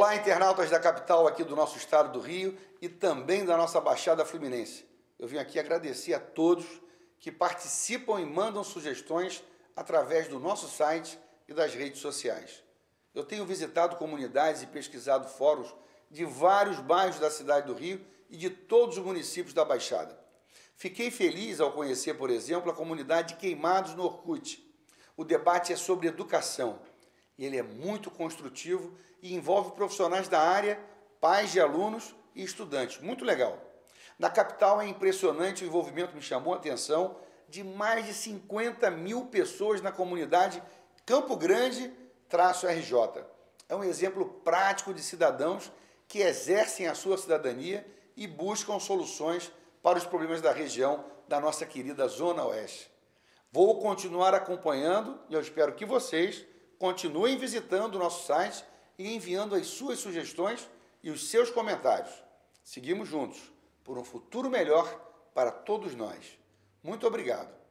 Olá, internautas da capital aqui do nosso estado do Rio e também da nossa Baixada Fluminense. Eu vim aqui agradecer a todos que participam e mandam sugestões através do nosso site e das redes sociais. Eu tenho visitado comunidades e pesquisado fóruns de vários bairros da cidade do Rio e de todos os municípios da Baixada. Fiquei feliz ao conhecer, por exemplo, a comunidade de Queimados no Orkut. O debate é sobre educação e ele é muito construtivo e envolve profissionais da área, pais de alunos e estudantes. Muito legal. Na capital é impressionante, o envolvimento me chamou a atenção, de mais de 50 mil pessoas na comunidade Campo Grande-RJ. É um exemplo prático de cidadãos que exercem a sua cidadania e buscam soluções para os problemas da região da nossa querida Zona Oeste. Vou continuar acompanhando e eu espero que vocês continuem visitando o nosso site e enviando as suas sugestões e os seus comentários. Seguimos juntos por um futuro melhor para todos nós. Muito obrigado.